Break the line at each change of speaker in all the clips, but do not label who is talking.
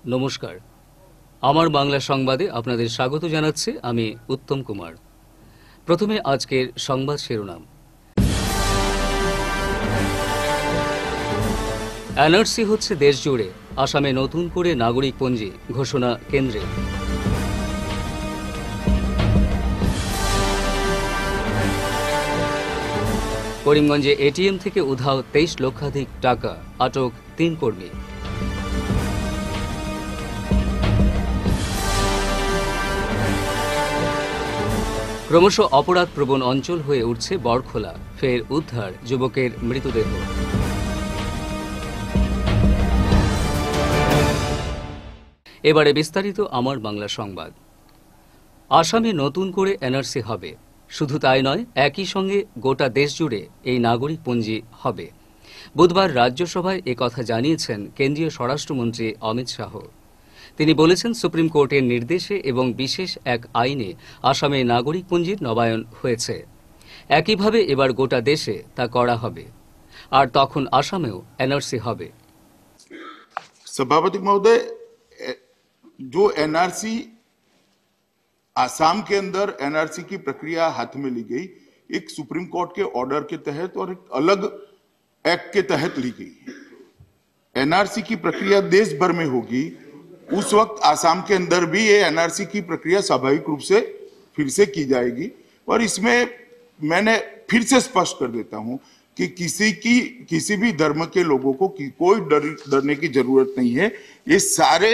নমস্কার, আমার বাংলা সংবাদে আপনাদের স্বাগত জানাচ্ছি আমি উত্তম কুমার। প্রথমে আজকের সংবাদ শিরোনাম। এনআরসি হচ্ছে দেশ জুড়ে, আসামে নতুন করে নাগরিকপঞ্জি ঘোষণা কেন্দ্রের। করিমগঞ্জে এটিএম থেকে উধাও 23 লক্ষাধিক টাকা, আটক 3 কর্মী। ক্রমশ অপরাধপ্রবণ অঞ্চল হয়ে উঠছে বড়খোলা, ফের উদ্ধার যুবকের মৃতদেহ। এবারে বিস্তারিত আমার বাংলা সংবাদ। আসামে নতুন করে এনআরসি হবে, শুধু তাই নয়, একই সঙ্গে গোটা দেশ জুড়ে এই নাগরিকপঞ্জি হবে। বুধবার রাজ্যসভায় একথা জানিয়েছেন কেন্দ্রীয় স্বরাষ্ট্রমন্ত্রী অমিত শাহ। তিনি বলেছেন, সুপ্রিম কোর্টের নির্দেশে এবং বিশেষ এক আইনে আসামে নাগরিকপঞ্জির নবায়ন হয়েছে। একইভাবে এবার গোটা দেশে তা করা হবে, আর তখন আসামেও এনআরসি হবে।
सभापति महोदय, जो एनआरसी आसाम के अंदर एनआरसी की प्रक्रिया हाथ में ली गई, एक सुप्रीम कोर्ट के ऑर्डर के तहत और एक अलग एक्ट के तहत ली गई। एनआरसी की प्रक्रिया देश भर में होगी, उस वक्त आसाम के अंदर भी ये एनआरसी की प्रक्रिया स्वाभाविक रूप से फिर से की जाएगी। और इसमें मैंने फिर से स्पष्ट कर देता हूं कि किसी भी धर्म के लोगों को कोई डरने की जरूरत नहीं है। ये सारे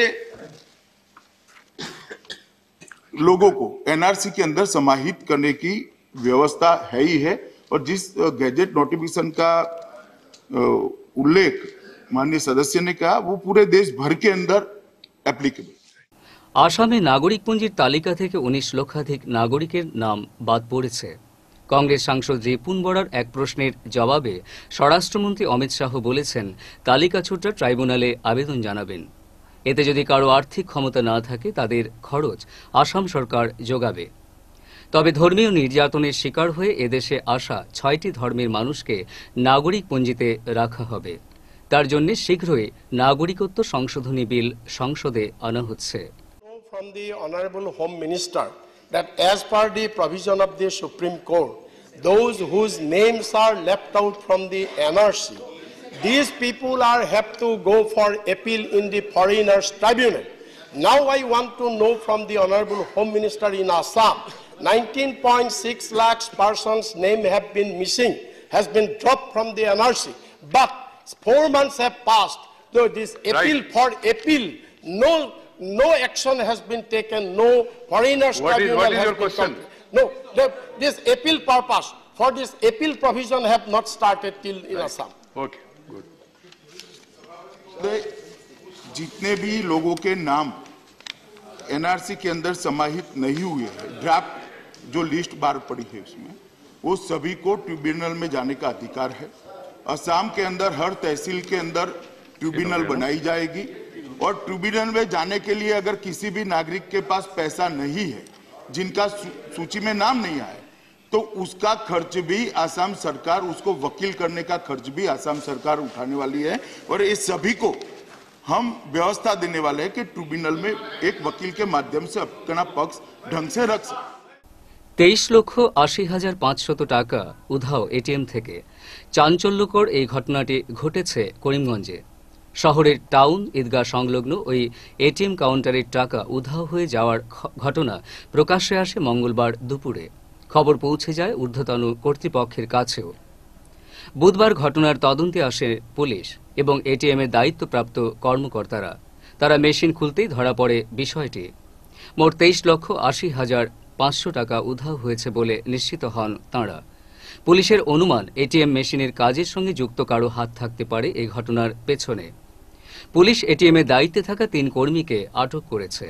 लोगों को एनआरसी के अंदर समाहित करने की व्यवस्था है ही है। और जिस गैजेट नोटिफिकेशन का उल्लेख माननीय सदस्य ने कहा, वो पूरे देश भर के अंदर एप्लीकेबल।
আসামে নাগরিকপঞ্জির তালিকা থেকে 19 লক্ষাধিক নাগরিকের নাম বাদ পড়েছে। কংগ্রেস সাংসদ রিপুন বরার এক প্রশ্নের জবাবে স্বরাষ্ট্রমন্ত্রী অমিত শাহ বলেছেন, তালিকা ছোটরা ট্রাইব্যুনালে আবেদন জানাবেন। এতে যদি কারো আর্থিক ক্ষমতা না থাকে, তাদের খরচ আসাম সরকার যোগাবে। তবে ধর্মীয় নির্যাতনের শিকার হয়ে এদেশে আসা 6টি ধর্মের মানুষকে নাগরিকপঞ্জিতে রাখা হবে। তার জন্য শীঘ্রই নাগরিকত্ব সংশোধনী বিল সংসদে আনা হচ্ছে।
From the Honorable Home Minister that as per the provision of the Supreme Court, those whose names are left out from the NRC, these people have to go for appeal in the Foreigners Tribunal. Now I want to know from the Honorable Home Minister in Assam, 19.6 lakhs persons' name have been missing, has been dropped from the NRC, but 4 months have passed. So this appeal for appeal, no action has been taken. No Foreigners Tribunal
what is
has
your
been
question?
No, this appeal purpose for this appeal provision have not started till in Assam.
Okay, good. जितने भी लोगों के नाम NRC के अंदर समाहित नहीं हुए हैं, ड्राफ्ट जो लिस्ट बार पड़ी है उसमें, वो सभी को ट्रिब्यूनल में जाने का अधिकार है। असम के अंदर हर तहसील के अंदर ट्रिब्यूनल बनाई जाएगी, और ट्रिब्यूनल में जाने के लिए अगर किसी भी नागरिक के पास पैसा नहीं है, जिनका सूची में नाम नहीं आए, तो उसका खर्च भी आसाम सरकार, उसको वकील करने का खर्च भी आसाम सरकार उठाने वाली है। और इस सभी को हम व्यवस्था देने वाले हैं कि ट्रिब्यूनल में एक वकील के माध्यम से अपना पक्ष ढंग से रख सके।
23,80,500 টাকা উধাও এটিএম থেকে। চাঞ্চল্যকর এই ঘটনাটি ঘটেছে করিমগঞ্জে। শহরের টাউন ঈদগাহ সংলগ্ন ওই এটিএম কাউন্টারের টাকা উধাও হয়ে যাওয়ার ঘটনা প্রকাশ্যে আসে মঙ্গলবার দুপুরে। খবর পৌঁছে যায় ঊর্ধ্বতন কর্তৃপক্ষের কাছেও। বুধবার ঘটনার তদন্তে আসে পুলিশ এবং এটিএমের দায়িত্বপ্রাপ্ত কর্মকর্তারা। তারা মেশিন খুলতেই ধরা পড়ে বিষয়টি। মোট 23,80,500 টাকা উধাও হয়েছে বলে নিশ্চিত হন তাঁরা। পুলিশের অনুমান, এটিএম মেশিনের কাজের সঙ্গে যুক্ত কারো হাত থাকতে পারে এই ঘটনার পেছনে। পুলিশ এটিএমের দায়িত্বে থাকা 3 কর্মীকে আটক করেছে।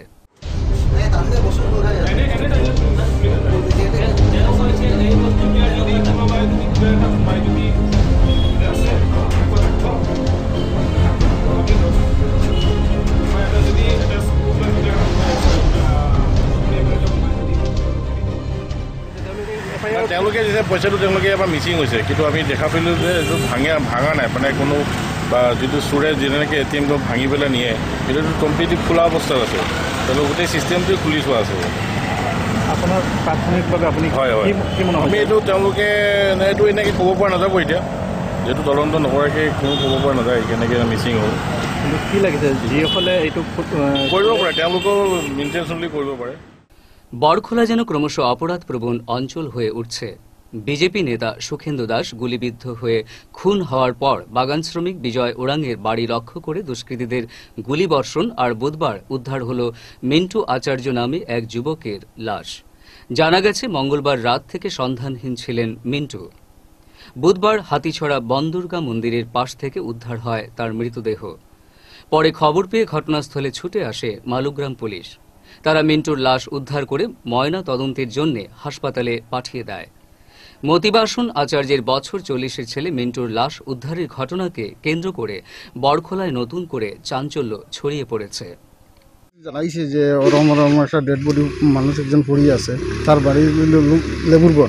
তেওঁলোকে যেতিয়া পইচাটো তেওঁলোকে এবাৰ মিচিং হৈছে, কিন্তু আমি দেখা পাইলোঁ যে এইটো ভাঙা নাই, মানে কোনো বা যিটো চোৰে যেনেকৈ ATM ভাঙি পেলাই নিয়ে সেইটোতো কমপ্লিটলি খোলা অৱস্থাত আছে, তেওঁলোকে গোটেই ছিষ্টেমটোৱে খুলি থোৱা আছে।
আপোনাৰ প্ৰাথমিকভাৱে আপুনি
হয় হয়
কি মনে
আমি এইটো তেওঁলোকে এইটো এনেকৈ ক'ব পৰা নাযাব এতিয়া, যিহেতু তদন্ত নকৰাকৈ কোনো ক'ব পৰা নাযায় কেনেকৈ মিচিং হ'ল।
কিন্তু কি লাগিছে যিসকলে এইটো
কৰিব পাৰে, তেওঁলোকেও ইণ্টেনশ্যনলি কৰিব পাৰে।
বড়খোলা যেন ক্রমশ অপরাধপ্রবণ অঞ্চল হয়ে উঠছে। বিজেপি নেতা সুখেন্দু দাস গুলিবিদ্ধ হয়ে খুন হওয়ার পর বাগান শ্রমিক বিজয় ওরাংয়ের বাড়ি লক্ষ্য করে দুষ্কৃতীদের গুলিবর্ষণ আর বুধবার উদ্ধার হল মিন্টু আচার্য নামে এক যুবকের লাশ। জানা গেছে মঙ্গলবার রাত থেকে সন্ধানহীন ছিলেন মিন্টু। বুধবার হাতিছড়া বনদুর্গা মন্দিরের পাশ থেকে উদ্ধার হয় তার মৃতদেহ। পরে খবর পেয়ে ঘটনাস্থলে ছুটে আসে মালুগ্রাম পুলিশ। তারা মিন্টুর লাশ উদ্ধার করে ময়না তদন্তের জন্য হাসপাতালে পাঠিয়ে দেয়। মতিবাসন আচার্যের বছর 40-এর ছেলে মিন্টুর লাশ উদ্ধারের ঘটনাকে কেন্দ্র করে বড়খোলায় নতুন করে চাঞ্চল্য ছড়িয়ে পড়েছে।
জানাইছে যে ওরম একটা ডেড বডি মানুষ একজন পড়ে আছে, তার বাড়ি লেবুর বন।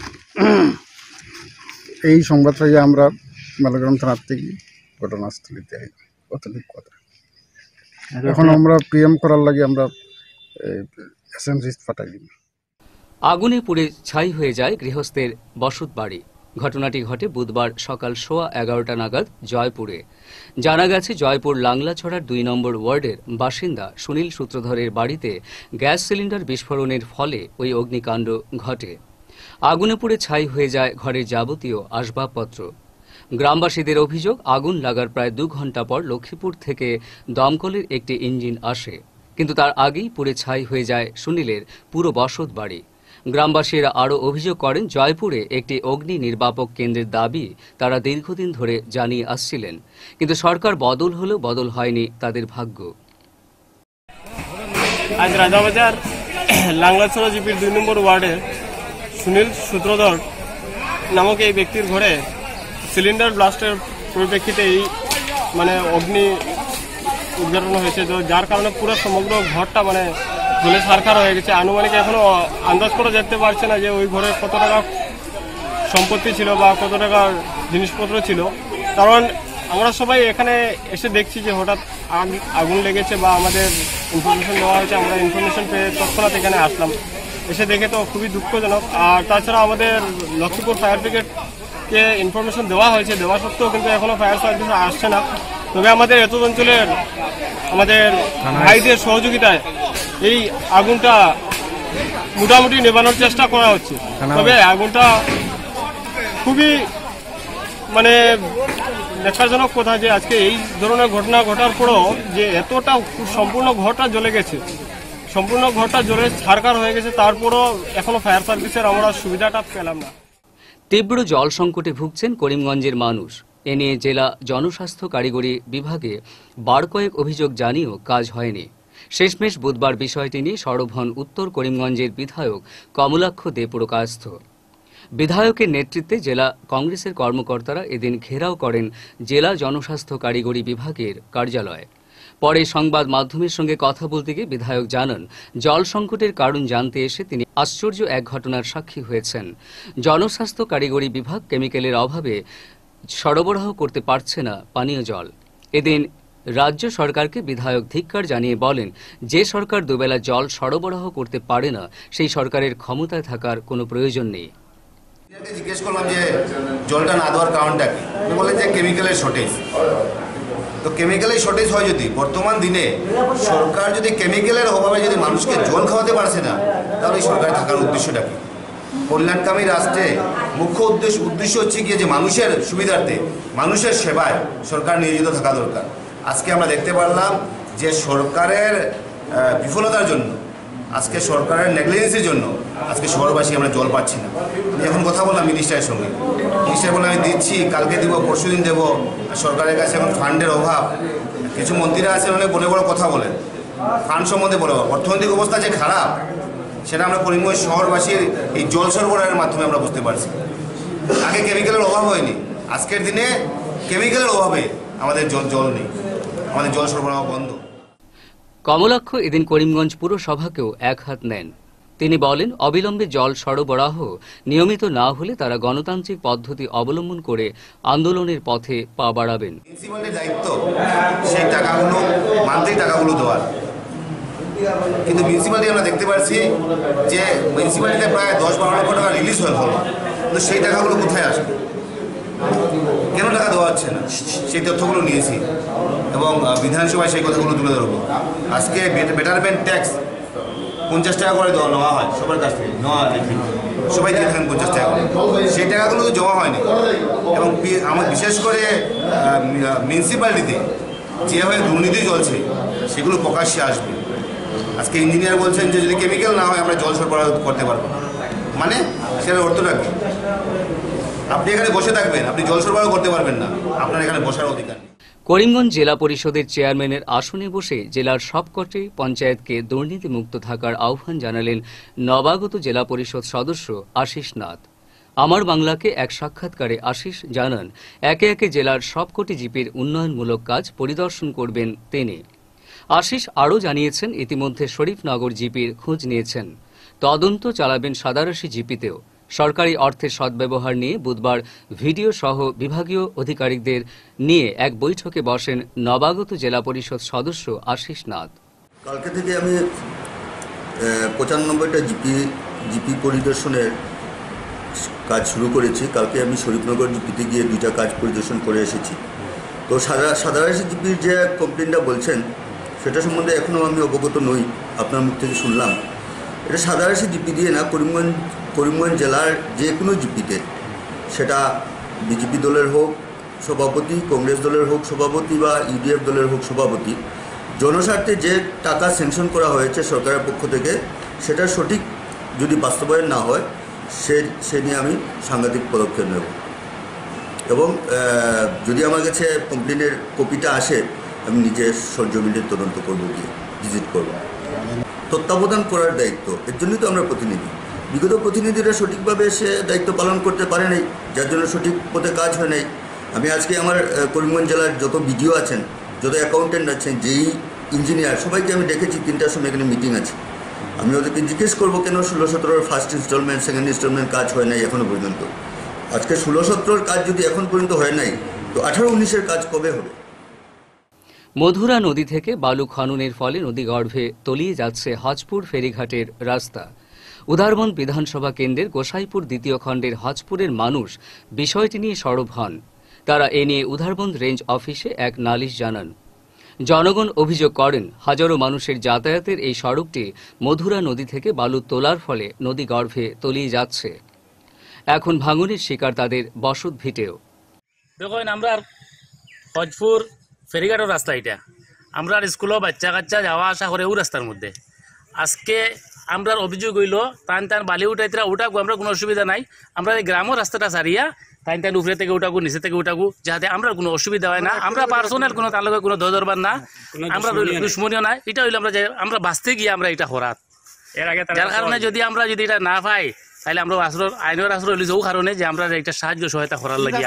এই সংবাদ পাইয়ে আমরা মালগ্রাম থানার থেকে ঘটনাস্থলিতে অতটুকু কথা। এখন আমরা পিএম করার লাগে আমরা এসএমসি পাঠাই দিই।
আগুনে পুড়ে ছাই হয়ে যায় গৃহস্থের বসত বাড়ি। ঘটনাটি ঘটে বুধবার সকাল 11:15 নাগাদ জয়পুরে। জানা গেছে জয়পুর লাংলাছড়ার 2 নম্বর ওয়ার্ডের বাসিন্দা সুনীল সূত্রধরের বাড়িতে গ্যাস সিলিন্ডার বিস্ফোরণের ফলে ওই অগ্নিকাণ্ড ঘটে। আগুনে পুড়ে ছাই হয়ে যায় ঘরের যাবতীয় আসবাবপত্র। গ্রামবাসীদের অভিযোগ, আগুন লাগার প্রায় 2 ঘন্টা পর লক্ষ্মীপুর থেকে দমকলের একটি ইঞ্জিন আসে, কিন্তু তার আগেই পুড়ে ছাই হয়ে যায় সুনীলের পুরো বসত বাড়ি। গ্রামবাসীরা আরও অভিযোগ করেন, জয়পুরে একটি অগ্নি নির্বাপক কেন্দ্রের দাবি তারা দীর্ঘদিন ধরে জানিয়ে আসছিলেন, কিন্তু সরকার বদল হলেও বদল হয়নি তাদের ভাগ্য।
আজ রাজাবাজার লাংলাছড়া জিপির 2 নম্বর ওয়ার্ডে সুনীল সূত্রধর নামক এই ব্যক্তির ঘরে সিলিন্ডার ব্লাস্টের পরিপ্রেক্ষিতে এই অগ্নি উদ্ঘাটন হয়েছে, যার কারণে পুরো সমগ্র ঘরটা জ্বলে ছারখার হয়ে গেছে। আনুমানিক এখনো আন্দাজ করা যেতে পারছে না যে ওই ঘরে কত টাকা সম্পত্তি ছিল বা কত টাকার জিনিসপত্র ছিল, কারণ আমরা সবাই এখানে এসে দেখছি যে হঠাৎ আগুন লেগেছে বা আমাদের ইনফরমেশন দেওয়া হয়েছে। আমরা ইনফরমেশন পেয়ে তৎক্ষণাৎ এখানে আসলাম। এসে দেখে তো খুবই দুঃখজনক। আর তাছাড়া আমাদের লক্ষ্মীপুর ফায়ার ব্রিগেডকে ইনফরমেশন দেওয়া হয়েছে, দেওয়া সত্ত্বেও কিন্তু এখনো ফায়ার সার্ভিস আসছে না। তবে আমাদের এত অঞ্চলের আমাদের ভাইদের সহযোগিতায় এই আগুনটা মোটামুটি নেভানোর চেষ্টা করা হচ্ছে। তবে আগুনটা খুবই দেখাজনক কথা যে আজকে এই ধরনের ঘটনা ঘটার পরও যে এতটা সম্পূর্ণ ঘরটা জ্বলে গেছে, সম্পূর্ণ ঘরটা জ্বলে ছারখার হয়ে গেছে, তারপরও এখনো ফায়ার সার্ভিসের আমরা সুবিধাটা পেলাম না।
তীব্র জল সংকটে ভুগছেন করিমগঞ্জের মানুষ। এ নিয়ে জেলা জনস্বাস্থ্য কারিগরি বিভাগে বার কয়েক অভিযোগ জানিয়েও কাজ হয়নি। শেষমেশ বুধবার বিষয়টি নিয়ে সরব হন উত্তর করিমগঞ্জের বিধায়ক কমলাক্ষ দে পুরকায়স্থ। বিধায়কের নেতৃত্বে জেলা কংগ্রেসের কর্মকর্তারা এদিন ঘেরাও করেন জেলা জনস্বাস্থ্য কারিগরি বিভাগের কার্যালয়। পরে সংবাদ মাধ্যমের সঙ্গে কথা বলতে গিয়ে বিধায়ক জানান, জল সংকটের কারণ জানতে এসে তিনি আশ্চর্য এক ঘটনার সাক্ষী হয়েছেন। জনস্বাস্থ্য কারিগরি বিভাগ কেমিক্যালের অভাবে সরবরাহ করতে পারছে না পানীয় জল। এদিন রাজ্য সরকারকে বিধায়ক ধিক্কার জানিয়ে বলেন, যে সরকার দুবেলা জল সরবরাহ করতে পারে না সেই সরকারের ক্ষমতায় থাকার কোনো প্রয়োজন নেই।
জিজ্ঞেস করলাম যে জলটা না দেওয়ার কারণটা কি, বলে যে কেমিক্যালের শর্টেজ। তো কেমিক্যালের শর্টেজ হয় যদি বর্তমান দিনে সরকার যদি কেমিক্যালের অভাবে যদি মানুষকে জল খাওয়াতে পারছে না, তাহলে এই সরকারের থাকার উদ্দেশ্যটা কি? কল্যাণকামী রাষ্ট্রে মুখ্য উদ্দেশ্য হচ্ছে গিয়ে যে মানুষের সুবিধার্থে, মানুষের সেবায় সরকার নিয়োজিত থাকা দরকার। আজকে আমরা দেখতে পারলাম যে সরকারের বিফলতার জন্য, আজকে সরকারের নেগলিজেন্সের জন্য আজকে শহরবাসী আমরা জল পাচ্ছি না। আমি এখন কথা বললাম মিনিস্টারের সঙ্গে, মিনিস্টার বললাম আমি দিচ্ছি, কালকে দিব, পরশু দিন দেবো। সরকারের কাছে এখন ফান্ডের অভাব। কিছু মন্ত্রীরা আছেন অনেক বড় বড় কথা বলেন, ফান্ড সম্বন্ধে বড় অর্থনৈতিক অবস্থা যে খারাপ সেটা আমরা করিমগঞ্জ শহরবাসীর এই জল সরবরাহের মাধ্যমে আমরা বুঝতে পারছি। আগে কেমিক্যালের অভাব হয়নি, আজকের দিনে কেমিক্যালের অভাবে আমাদের জল নেই, আমাদের জল সরবরাহ বন্ধ।
কমলাক্ষ এদিন করিমগঞ্জ পুরসভাকেও এক হাত নেন। তিনি বলেন, অবিলম্বে জল সরবরাহ নিয়মিত না হলে তারা গণতান্ত্রিক পদ্ধতি অবলম্বন করে আন্দোলনের পথে পা বাড়াবেন।
মিউনিসিপ্যালিটির দায়িত্ব সেই টাকাগুলো মান্থলি টাকাগুলো দেওয়ার, কিন্তু মিউনিসিপ্যালিটি আমরা দেখতে পাচ্ছি যে মিউনিসিপ্যালিটিতে প্রায় 10-12 লক্ষ টাকা রিলিজ হয়ে হলো, কিন্তু সেই টাকাগুলো কোথায় আসবে, কেন টাকা দেওয়া হচ্ছে না, সেই তথ্যগুলো নিয়েছি এবং বিধানসভায় সেই কথাগুলো তুলে ধরবো। আজকে বেটারমেন্ট ট্যাক্স 50 টাকা করে নেওয়া হয় সবার কাছ থেকে, সবাই দিয়ে থাকেন 50 টাকা করে, সেই টাকাগুলো তো জমা হয়নি। এবং আমার বিশেষ করে মিউনিসিপ্যালিটিতে যেভাবে দুর্নীতি চলছে সেগুলো প্রকাশ্যে আসবে। আজকে ইঞ্জিনিয়ার বলছেন যে যদি কেমিক্যাল না হয় আমরা জল সরবরাহ করতে পারবো, মানে সেটার অর্থটা কি? আপনি এখানে বসে থাকবেন, আপনি জল সরবরাহ করতে পারবেন না, আপনার এখানে বসার অধিকার নেই।
করিমগঞ্জ জেলা পরিষদের চেয়ারম্যানের আসনে বসে জেলার সবকটি পঞ্চায়েতকে দুর্নীতিমুক্ত থাকার আহ্বান জানালেন নবাগত জেলা পরিষদ সদস্য আশিস নাথ। আমার বাংলাকে এক সাক্ষাৎকারে আশিস জানান, একে একে জেলার সবকটি জিপির উন্নয়নমূলক কাজ পরিদর্শন করবেন তিনি। আশিস আরও জানিয়েছেন, ইতিমধ্যে শরীফনগর জিপির খোঁজ নিয়েছেন, তদন্ত চালাবেন সাদারাশি জিপিতেও। সরকারি অর্থের সদ্ব্যবহার নিয়ে বুধবার ভিডিও সহ বিভাগীয় আধিকারিকদের নিয়ে এক বৈঠকে বসেন নবাগত জেলা পরিষদ সদস্য আশিস নাথ।
কালকে থেকে আমি 95টা জিপি পরিদর্শনের কাজ শুরু করেছি। কালকে আমি শরীফনগর জিপিতে গিয়ে 2টা কাজ পরিদর্শন করে এসেছি। তো সাদারাশি জিপির যে কমপ্লেনটা বলছেন সেটা সম্বন্ধে এখনও আমি অবগত নই, আপনার মুখ থেকে শুনলাম। এটা সাদারাশি জিপি দিয়ে না, করিমগঞ্জ জেলার যে কোনো জিপিতে, সেটা বিজেপি দলের হোক সভাপতি, কংগ্রেস দলের হোক সভাপতি বা ইউডিএফ দলের হোক সভাপতি, জনস্বার্থে যে টাকা স্যাংশন করা হয়েছে সরকারের পক্ষ থেকে সেটা সঠিক যদি বাস্তবায়ন না হয় সে নিয়ে আমি সাংঘাতিক পদক্ষেপ নেব। এবং যদি আমার কাছে কমপ্লেনের কপিটা আসে আমি নিজে সরজমিনের তদন্ত করবো, গিয়ে ভিজিট করব। তত্ত্বাবধান করার দায়িত্ব, এর জন্যই তো আমরা প্রতিনিধি। বিগত প্রতিনিধিরা সঠিকভাবে সে দায়িত্ব পালন করতে পারে নাই, যার জন্য সঠিক পথে কাজ হয় নাই। আমি আজকে আমার করিমগঞ্জ জেলার যত বিডিও আছেন, যত অ্যাকাউন্টেন্ট আছেন, যেই ইঞ্জিনিয়ার, সবাইকে আমি ডেকেছি। 3টার সময় এখানে মিটিং আছে। আমি ওদেরকে জিজ্ঞেস করবো কেন 16-17 ফার্স্ট ইনস্টলমেন্ট, সেকেন্ড ইনস্টলমেন্ট কাজ হয় নাই এখনও পর্যন্ত। আজকে 16-17 কাজ যদি এখন পর্যন্ত হয় নাই, তো 18-19-এর কাজ কবে হবে?
মধুরা নদী থেকে বালু খননের ফলে নদীগর্ভে তলিয়ে যাচ্ছে হজপুর ফেরিঘাটের রাস্তা। উদারবন বিধানসভা কেন্দ্রের গোসাইপুর 2য় খণ্ডের হজপুরের মানুষ বিষয়টি নিয়ে সরব হন। তারা এ নিয়ে উদারবন রেঞ্জ অফিসে এক নালিশ জানান। জনগণ অভিযোগ করেন, হাজারো মানুষের যাতায়াতের এই সড়কটি মধুরা নদী থেকে বালু তোলার ফলে নদীগর্ভে তলিয়ে যাচ্ছে। এখন ভাঙনের শিকার তাদের বসত ভিটেও।
দেখুন, আমরা হজপুর ফেরিঘাটের রাস্তা, এটা আমরা স্কুলও বাচ্চা কাচ্চা যাওয়া আসা করে ওই রাস্তার মধ্যে। আজকে আমরা অভিযোগ হইল টান বালি উঠাইতরা উঠাকু, আমরা কোনো অসুবিধা নাই। আমরা এই গ্রামের রাস্তাটা সারিয়া টান উপরে থেকে উঠাকু, নিচে থেকে উঠাকু, যাতে আমরা কোনো অসুবিধা হয় না। আমরা পার্সোনাল কোনো তার লগে কোনো দরবার না, আমরা দুশ্মনীয় নাই। এটা হইলো আমরা বাঁচতে গিয়ে আমরা এটা হরাত, যার কারণে যদি এটা না পাই তাহলে আমরা আইনের আশ্রয় লইছি, ও কারণে যে আমরা একটা সাহায্য সহায়তা করার লাগে।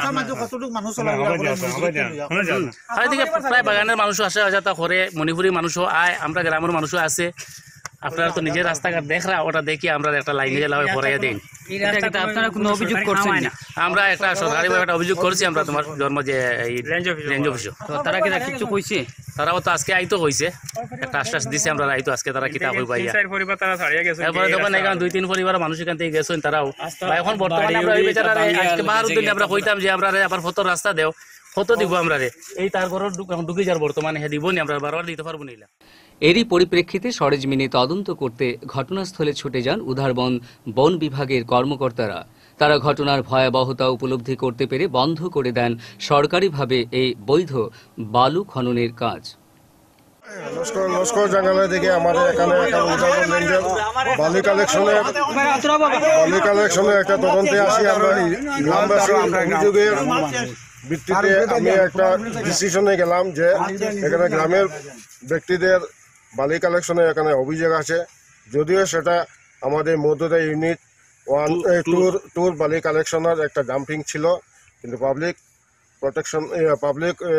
প্রায় বাগানের মানুষও আসে, যাতা করে, মণিপুরি মানুষও আয়, আমরা গ্রামের মানুষও আছে। আপনারা তো নিজের রাস্তাঘাট দেখরা, ওটা দেখি আমরা একটা লাইনে গেলে ভরাইয়া দিন।
আপনারা কোনো অভিযোগ করছেন না?
আমরা একটা সরকারিভাবে একটা অভিযোগ করছি আমরা তোমার জন্ম যে রেঞ্জ অফিসে।
তারা কি কিছু কইছে?
তারাও তো আজকে আইতো হয়েছে, একটা আশ্বাস দিছে আমরা আইতো আজকে তারা কিতাব হই পাইয়া। এরপরে যখন এখানে 2-3 পরিবার মানুষ এখান থেকে গেছেন তারাও। এখন বর্তমানে আমরা ওই বেচারা আজকে বাহার উদ্দিন আমরা কইতাম যে আমরা আবার ফটো রাস্তা দেও, ফটো দিব আমরা রে, এই তার ঘর ঢুকে যার বর্তমানে হে দিব নি, আমরা বারবার দিতে পারবো না।
এরই পরিপ্রেক্ষিতে সরেজমিনে তদন্ত করতে ঘটনাস্থলে ছুটে যান উদারবন বন বিভাগের কর্মকর্তারা। তারা ঘটনার ভয়াবহতা উপলব্ধি করতে পেরে বন্ধ করে দেন সরকারিভাবে এই বৈধ বালু খননের কাজ।
লস্কর জঙ্গলের দিকে আমাদের এখানে উদারবন রেঞ্জের বালি কালেকশনে একটা তদন্তে আসি। আমরা গ্রামবাসীর অভিযোগের ভিত্তিতে আমি একটা ডিসিশনে গেলাম যে এখানে গ্রামের ব্যক্তিদের বালি কালেকশনে এখানে অভিযোগ আছে, যদিও সেটা আমাদের মধ্যে ইউনিট 1-2 বালি কালেকশনের একটা ডাম্পিং ছিল, কিন্তু পাবলিক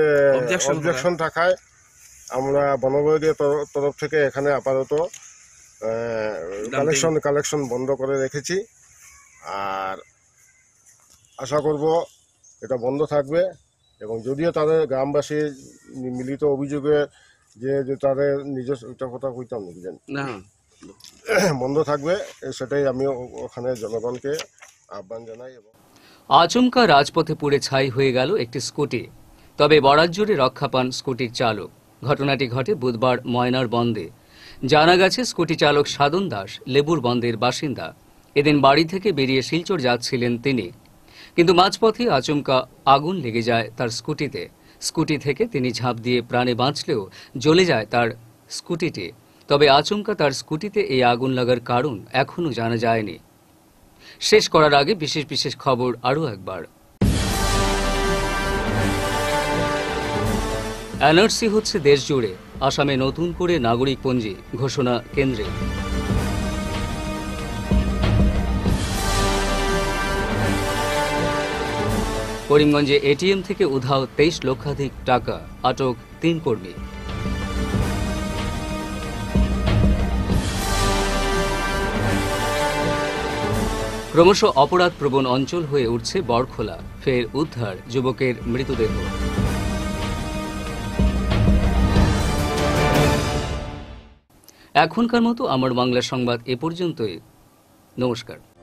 অবজেকশন থাকায় আমরা বন বিভাগের তরফ থেকে এখানে আপাতত কালেকশন বন্ধ করে রেখেছি। আর আশা করব এটা বন্ধ থাকবে, এবং যদিও তাদের গ্রামবাসীর মিলিত অভিযোগে যে তাদের নিজস্ব একটা কথা কইতাম নাকি জানি বন্ধ থাকবে, সেটাই আমি ওখানে জনগণকে আহ্বান জানাই। এবং
আচমকা রাজপথে পুড়ে ছাই হয়ে গেল একটি স্কুটি, তবে বরাত জুড়ে রক্ষা পান স্কুটির চালক। ঘটনাটি ঘটে বুধবার ময়নার বন্দে। জানা গেছে স্কুটি চালক সাধন দাস লেবুর বন্দের বাসিন্দা। এদিন বাড়ি থেকে বেরিয়ে শিলচর যাচ্ছিলেন তিনি, কিন্তু মাঝপথে আচমকা আগুন লেগে যায় তার স্কুটিতে। স্কুটি থেকে তিনি ঝাঁপ দিয়ে প্রাণে বাঁচলেও জ্বলে যায় তার স্কুটিটি। তবে আচমকা তার স্কুটিতে এই আগুন লাগার কারণ এখনও জানা যায়নি। শেষ করার আগে বিশেষ খবর আরও একবার। এনআরসি হচ্ছে দেশ জুড়ে, আসামে নতুন করে নাগরিকপঞ্জি ঘোষণা কেন্দ্রে। করিমগঞ্জে এটিএম থেকে উধাও 23 লক্ষাধিক টাকা, আটক 3 কর্মী। ক্রমশ অপরাধপ্রবণ অঞ্চল হয়ে উঠছে বড়খোলা, ফের উদ্ধার যুবকের মৃতদেহ। এখনকার মতো আমার বাংলা সংবাদ এ পর্যন্তই। নমস্কার।